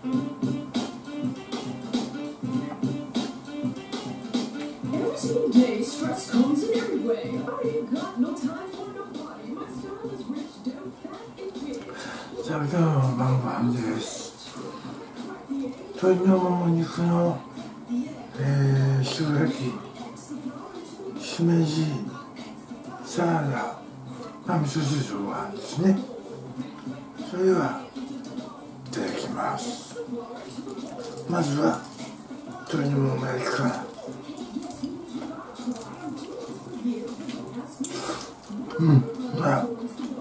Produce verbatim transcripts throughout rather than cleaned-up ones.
Every single day, stress comes in every way. I ain't got no time for nobody. My style is rich, dope, fat, and big. じゃあ今日の晩ご飯です。鶏のもも肉の、えー、塩焼き、しめじ、サラダ、まあ、味噌汁はですね。それではいただきます。まずは鶏のもも焼きから。うん、まあ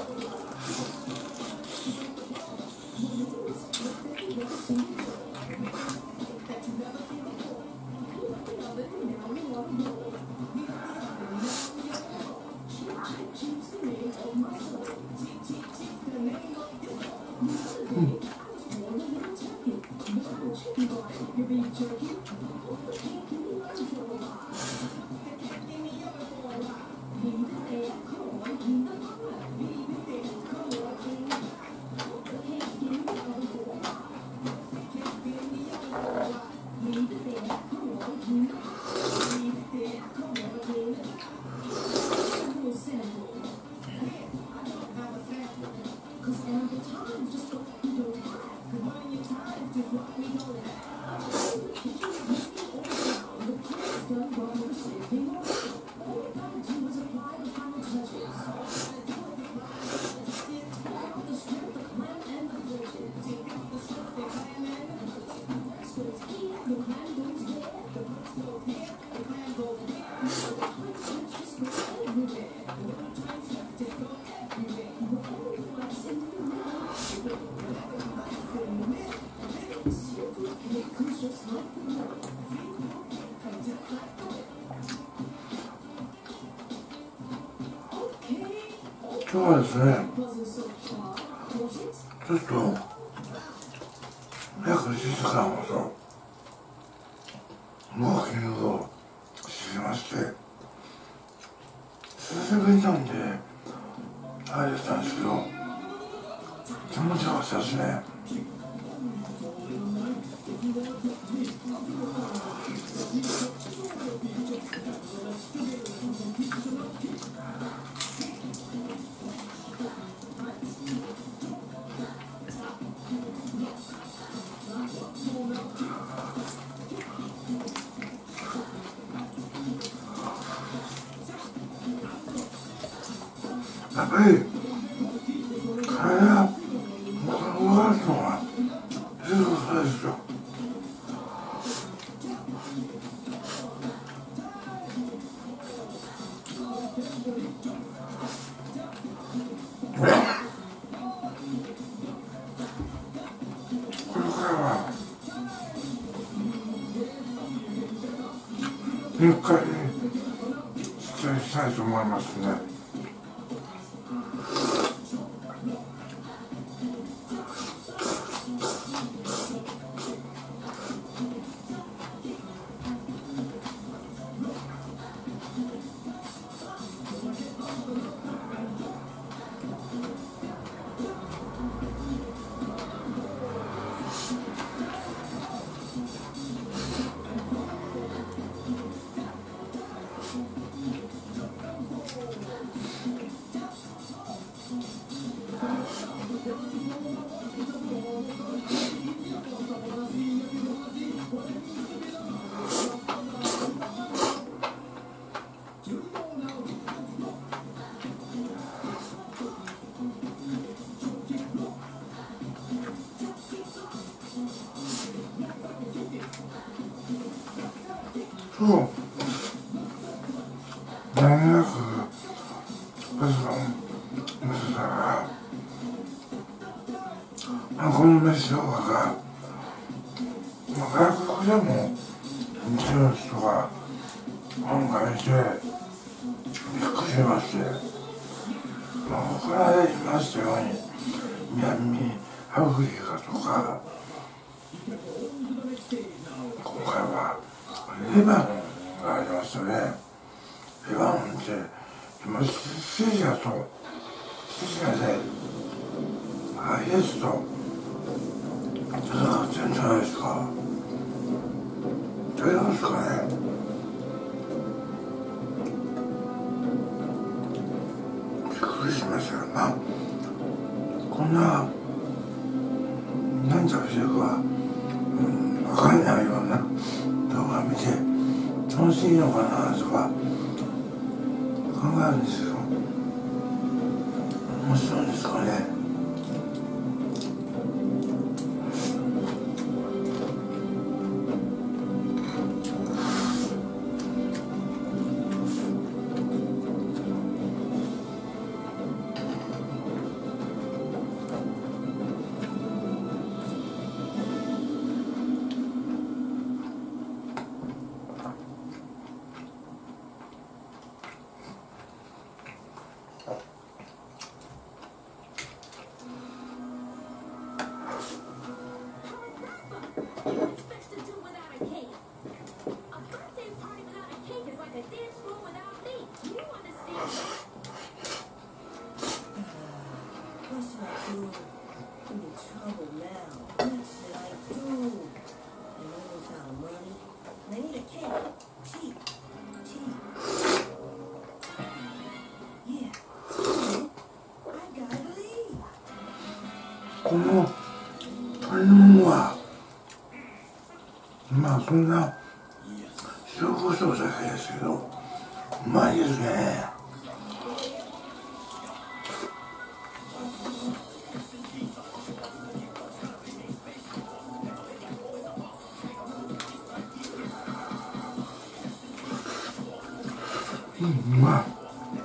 今日はですね、ちょっと約いちじかんほどウォーキングをしてまして、久しぶりなんであれだったんですけど、気持ちよかったですね。やっぱり体僕が動かすのがいいことですよ。これからはゆっくり出演したいと思いますね。そう、大学バスの娘さんが、まあ、この飯をが、まあ、外国でもうちの人が今回してびっくりしまして、まあ、これは言いましたように南アフリカとか今回はレバノンがありましたね。レバノンって今シリアとシリアでアイエスと戦ってんじゃないですか。どういうことですかね。びっくりしましたよ。まあこんな何食べてるか、うん、分かんないような動画見て楽しいのかなとか考えるんですよ。面白いんですかね。この鶏のものはまあそんな塩コショウだけですけどうまいですね。うん、うまい。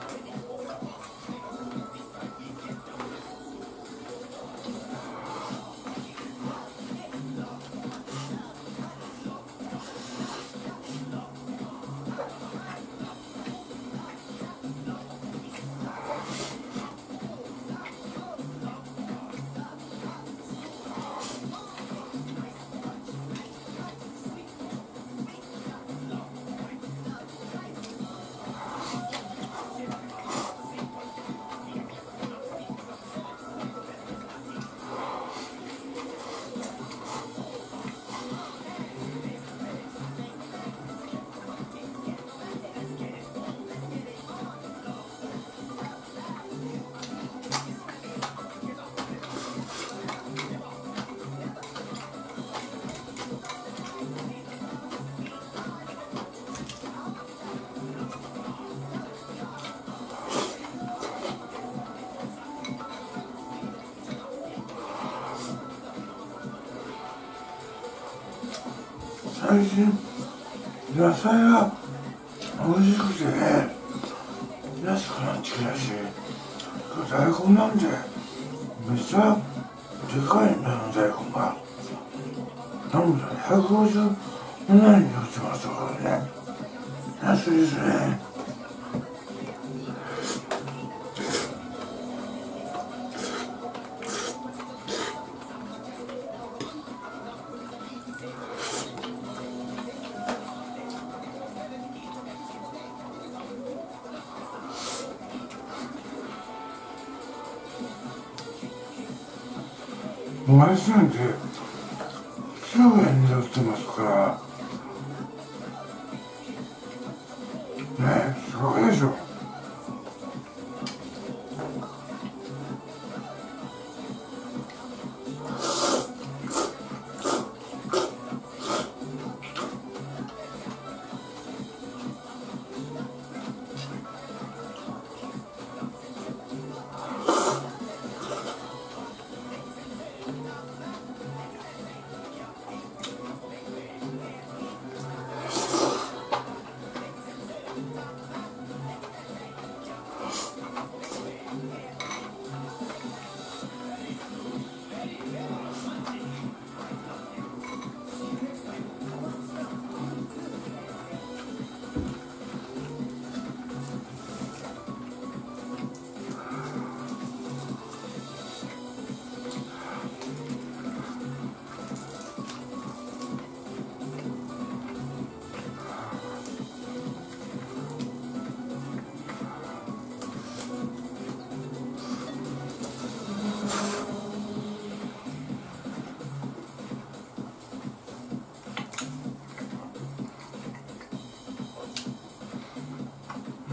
最近野菜が美味しくてね安くなってきたし、大根なんてめっちゃでかいんだよ、大根が。なのでひゃくごじゅうななえんに売ってましたからね、安いですね。もやしなんてきゅうえんで売ってますからね、すごいでしょ。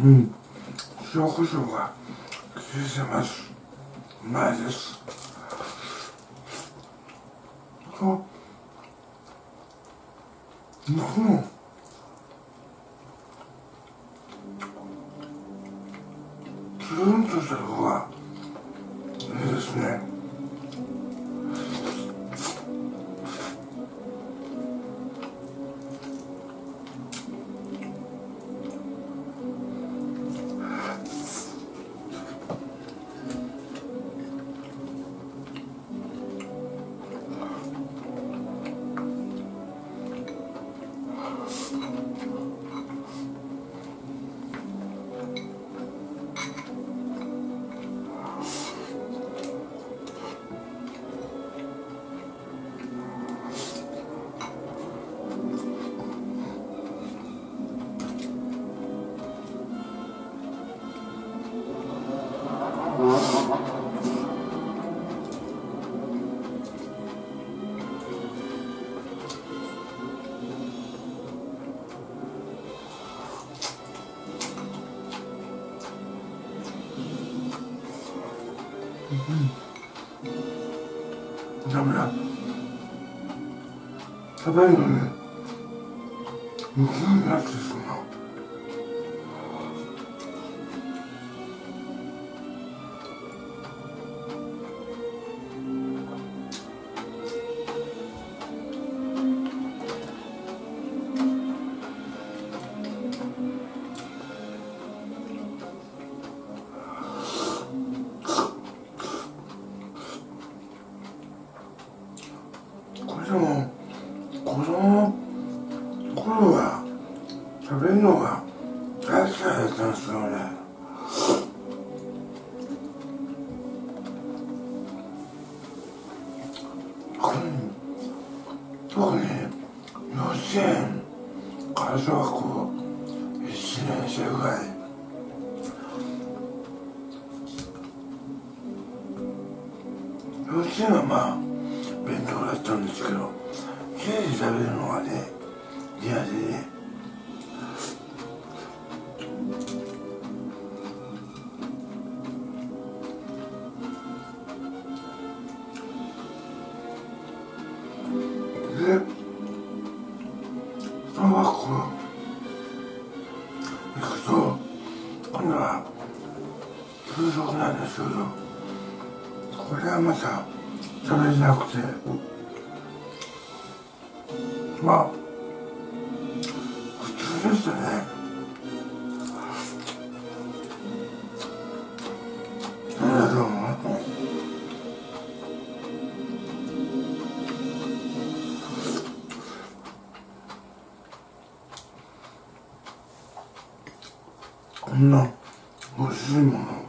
うん、塩コショウが効いてます。うまいです。あ、うん、つるんとした方がいいですね。うん、ダメだ。食べるのに無風になってしまう。これでも子供の頃は食べるのが大好きだったんですよね。特に幼稚園から小学校いちねん生ぐらい、幼稚園はまあ弁当だったんですけど、家で食べるのがね嫌でね、で小学校行くと今度は給食なんですけど、これはまた食べれなくて、まあ普通でしたね。ありがとう。こんな美味しいもの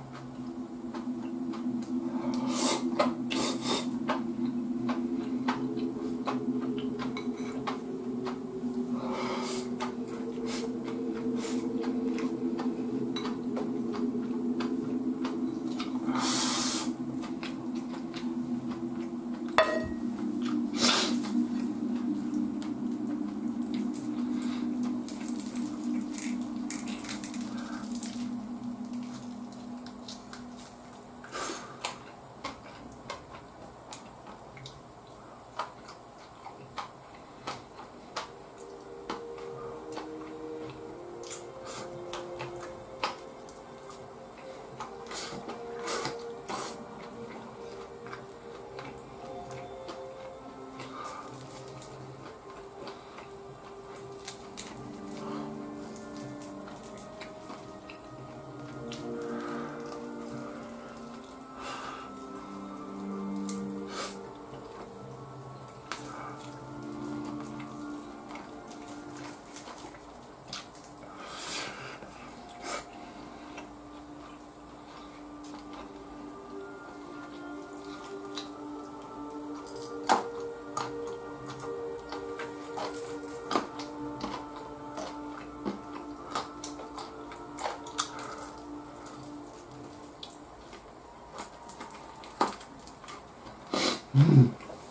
うん、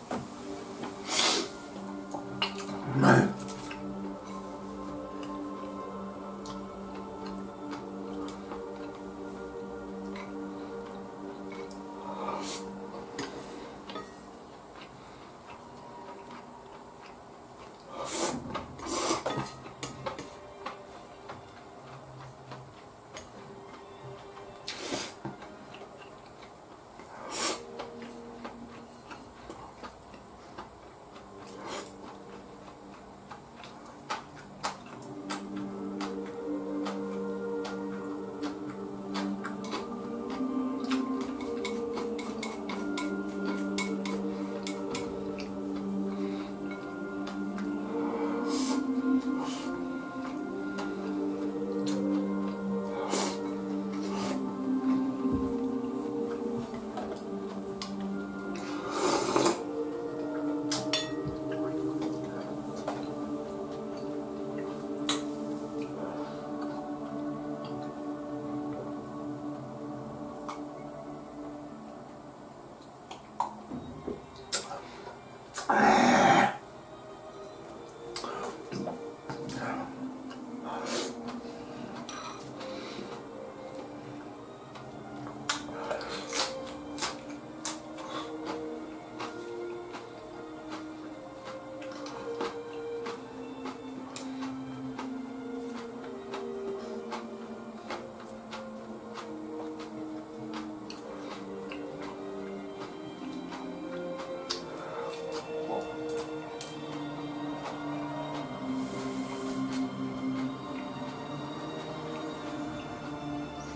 うまい。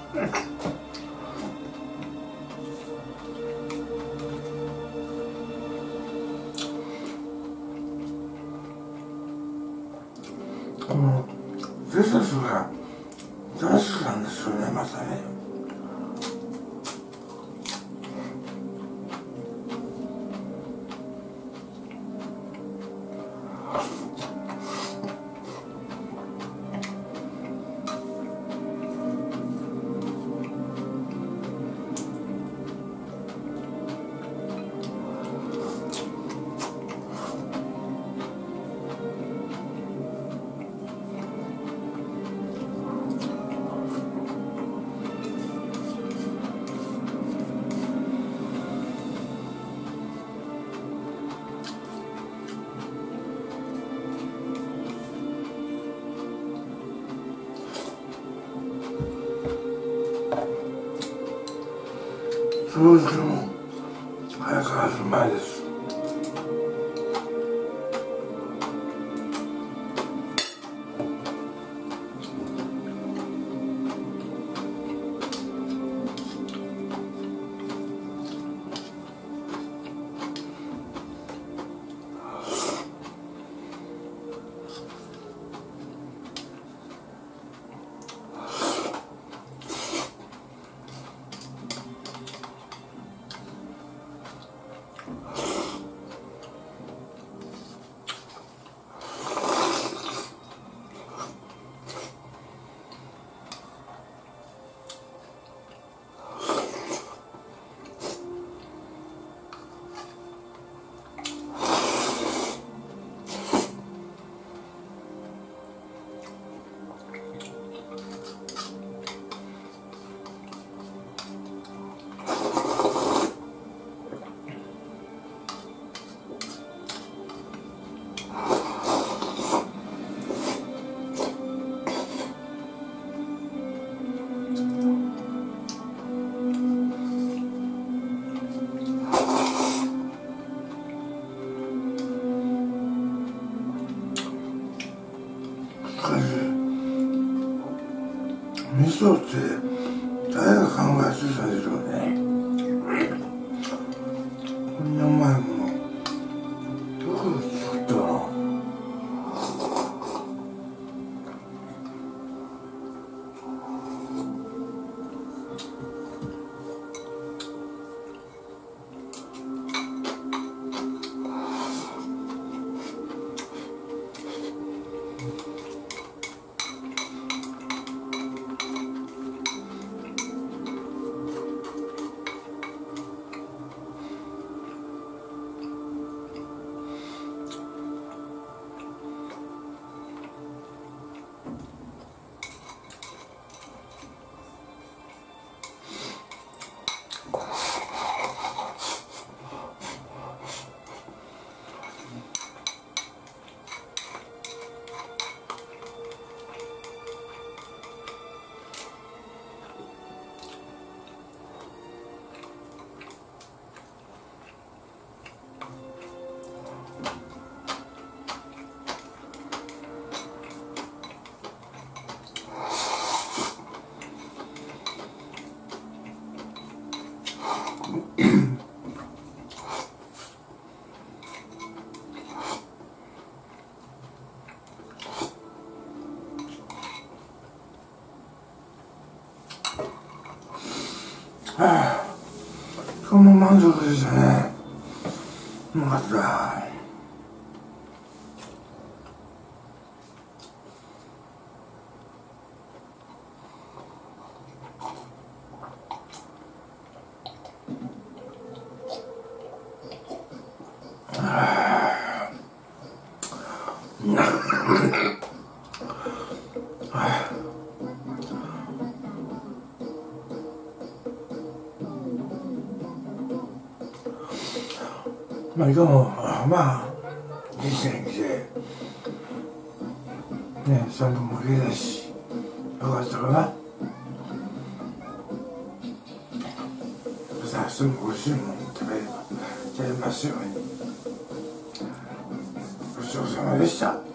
このレタスが大好きなんですよね、またね。掃除も早く始まりです。味噌って誰が考えついたでしょうね。こんなうまいものどこで作ったの。はあ、今日も満足でしたね。うまかった。まあ今日もまあいい天気でね、散歩も綺麗だしよかったかな。さあ明日も美味しいもの食べれば食べますように。ごちそうさまでした。